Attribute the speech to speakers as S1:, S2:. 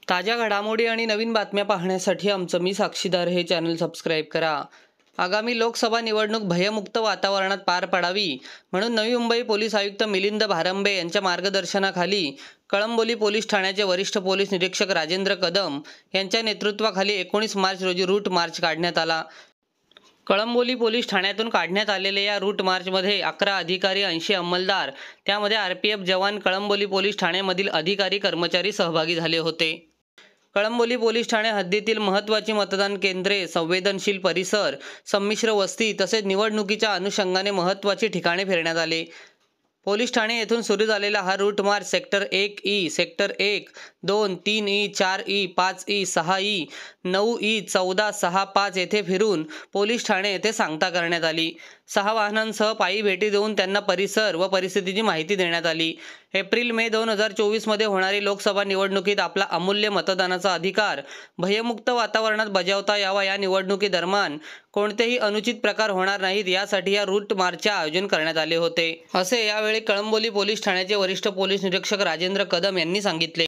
S1: ताज्या घडामोडी आणि नवीन बातम्या पाहण्यासाठी आमचं मी साक्षीदार हे चॅनल सबस्क्राईब करा। आगामी लोकसभा निवडणूक भयमुक्त वातावरणात पार पडावी म्हणून नवी मुंबई पोलीस आयुक्त मिलिंद भारंबे यांच्या मार्गदर्शनाखाली कळंबोली पोलीस ठाण्याचे वरिष्ठ पोलीस निरीक्षक राजेंद्र कदम यांच्या नेतृत्वाखाली 19 मार्च रोजी रूट मार्च काढण्यात आला। कळंबोली पोलीस ठाण्यातून काढण्यात आलेल्या या रूट मार्चमध्ये 11 अधिकारी, 80 अंमलदार, त्यामध्ये आरपीएफ जवान, कळंबोली पोलीस ठाण्यामधील अधिकारी, कर्मचारी सहभागी झाले होते। कळंबोली पोलीस ठाणे हद्दीतील महत्त्वाची मतदान केंद्रे, संवेदनशील परिसर, संमिश्र वस्ती तसेच निवडणुकीच्या अनुषंगाने महत्त्वाची ठिकाणे फिरण्यात आले। पोलीस ठाणे येथून सुरू झालेला हा route march sector 1E, sector 1, 2, 3E, 4E, 5E, 6E, 9E, 14, 6, 5 येथे फिरून पोलीस ठाणे येथे सांगता करण्यात आली। 6 वाहनांसह पायी भेटी देऊन त्यांना परिसर व परिस्थितीची माहिती देण्यात आली। एप्रिल-मे 2024 मध्ये होणारी लोकसभा निवडणुकीत आपला अमूल्य मतदानाचा अधिकार भयमुक्त वातावरणात बजावता यावा, या निवडणुकीदरम्यान कोणतेही अनुचित प्रकार होणार नाहीत यासाठी या रूट मार्चचे आयोजन करण्यात आले होते, असे यावेळी कळंबोली पोलीस ठाण्याचे वरिष्ठ पोलीस निरीक्षक राजेंद्र कदम यांनी सांगितले।